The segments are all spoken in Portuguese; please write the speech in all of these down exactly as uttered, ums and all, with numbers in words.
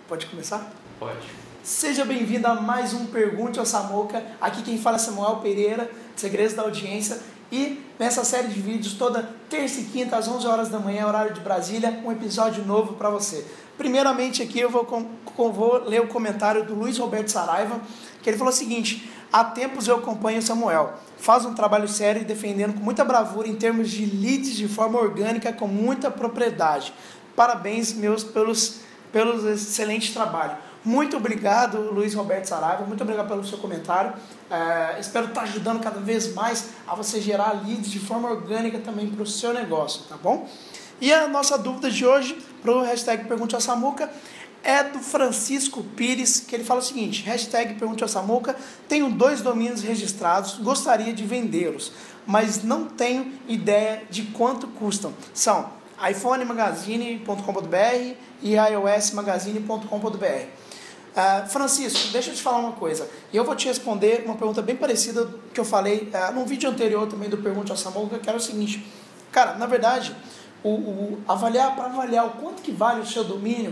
Pode começar? Pode. Seja bem-vindo a mais um Pergunte ao Samuca. Aqui quem fala é Samuel Pereira, Segredos da Audiência. E nessa série de vídeos, toda terça e quinta às onze horas da manhã, horário de Brasília, um episódio novo para você. Primeiramente aqui eu vou, com, com, vou ler o comentário do Luiz Roberto Saraiva, que ele falou o seguinte: há tempos eu acompanho o Samuel, faz um trabalho sério e defendendo com muita bravura em termos de leads de forma orgânica, com muita propriedade. Parabéns meus pelos, pelos excelente trabalho. Muito obrigado, Luiz Roberto Saraiva, muito obrigado pelo seu comentário. É, espero estar ajudando cada vez mais a você gerar leads de forma orgânica também para o seu negócio, tá bom? E a nossa dúvida de hoje, para o hashtag Pergunte ao Samuca, é do Francisco Pires, que ele fala o seguinte: hashtag Pergunte ao Samuca, tenho dois domínios registrados, gostaria de vendê-los, mas não tenho ideia de quanto custam. São iphone magazine ponto com ponto br e ios magazine ponto com ponto br. Uh, Francisco, deixa eu te falar uma coisa. Eu vou te responder uma pergunta bem parecida que eu falei uh, num vídeo anterior também do Pergunte ao Samuca, que era o seguinte: cara, na verdade, o, o, avaliar, para avaliar o quanto que vale o seu domínio,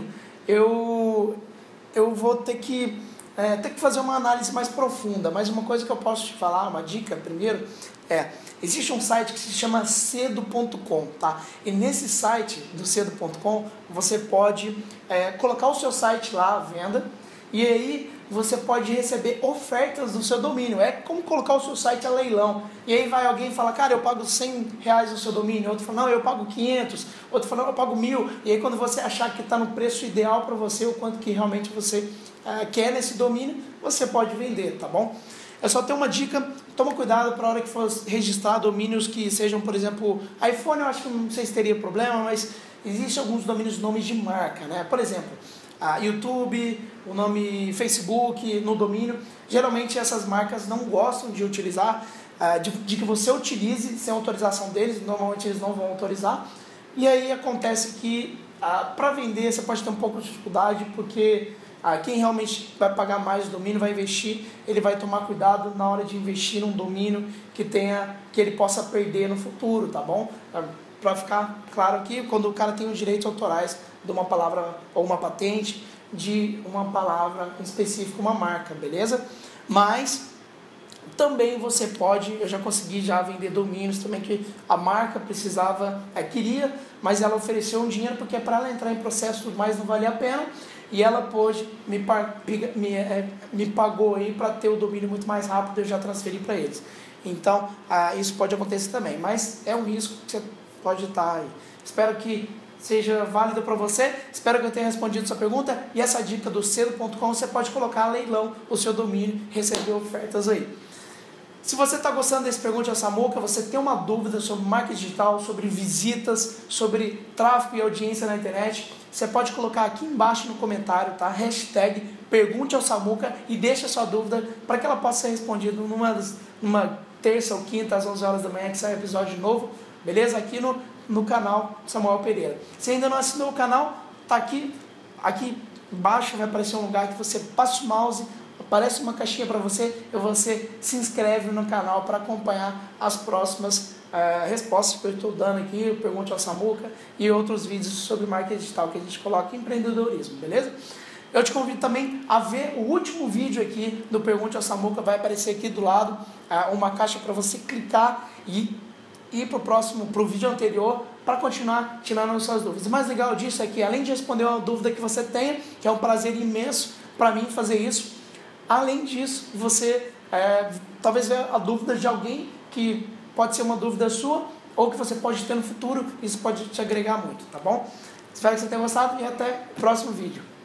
eu, eu vou ter que, é, ter que fazer uma análise mais profunda. Mas uma coisa que eu posso te falar, uma dica primeiro, é: existe um site que se chama cedo ponto com, tá? E nesse site do cedo ponto com, você pode é, colocar o seu site lá à venda, e aí você pode receber ofertas do seu domínio. É como colocar o seu site a leilão. E aí vai alguém e fala: cara, eu pago cem reais no seu domínio. Outro fala: não, eu pago quinhentos. Outro fala: não, eu pago mil. E aí quando você achar que está no preço ideal para você, o quanto que realmente você é, quer nesse domínio, você pode vender, tá bom? É só ter uma dica: toma cuidado para a hora que for registrar domínios que sejam, por exemplo, iPhone. Eu acho que não sei se teria problema, mas existem alguns domínios, nomes de marca, né? Por exemplo, a YouTube, o nome Facebook no domínio. Geralmente essas marcas não gostam de utilizar, de, de que você utilize sem autorização deles. Normalmente eles não vão autorizar. E aí acontece que para vender você pode ter um pouco de dificuldade, porque Ah, quem realmente vai pagar mais o domínio, vai investir, ele vai tomar cuidado na hora de investir num domínio que tenha, que ele possa perder no futuro, tá bom? Para ficar claro aqui, quando o cara tem os direitos autorais de uma palavra ou uma patente de uma palavra específica, uma marca, beleza? Mas também você pode, eu já consegui já vender domínios também que a marca precisava, é, queria, mas ela ofereceu um dinheiro porque para ela entrar em processo tudo mais não valia a pena, e ela pôde, me, me, é, me pagou aí para ter o domínio muito mais rápido, eu já transferi para eles. Então, ah, isso pode acontecer também, mas é um risco que você pode estar aí. Espero que seja válido para você, espero que eu tenha respondido sua pergunta, e essa dica do cedo ponto com, você pode colocar a leilão o seu domínio, receber ofertas aí. Se você está gostando desse Pergunte ao Samuca, você tem uma dúvida sobre marketing digital, sobre visitas, sobre tráfego e audiência na internet, você pode colocar aqui embaixo no comentário, tá? Hashtag Pergunte ao Samuca, e deixa a sua dúvida para que ela possa ser respondida numa, numa terça ou quinta às onze horas da manhã, que sai episódio novo, beleza? Aqui no, no canal Samuel Pereira. Se ainda não assinou o canal, tá aqui, aqui embaixo vai aparecer um lugar que você passa o mouse, aparece uma caixinha para você, e você se inscreve no canal para acompanhar as próximas uh, respostas que eu estou dando aqui, Pergunte ao Samuca e outros vídeos sobre marketing digital que a gente coloca em empreendedorismo, beleza? Eu te convido também a ver o último vídeo aqui do Pergunte ao Samuca, vai aparecer aqui do lado uh, uma caixa para você clicar e ir para o próximo, para o vídeo anterior, para continuar tirando as suas dúvidas. O mais legal disso é que, além de responder uma dúvida que você tenha, que é um prazer imenso para mim fazer isso, além disso, você é, talvez veja a dúvida de alguém que pode ser uma dúvida sua ou que você pode ter no futuro. Isso pode te agregar muito, tá bom? Espero que você tenha gostado e até o próximo vídeo.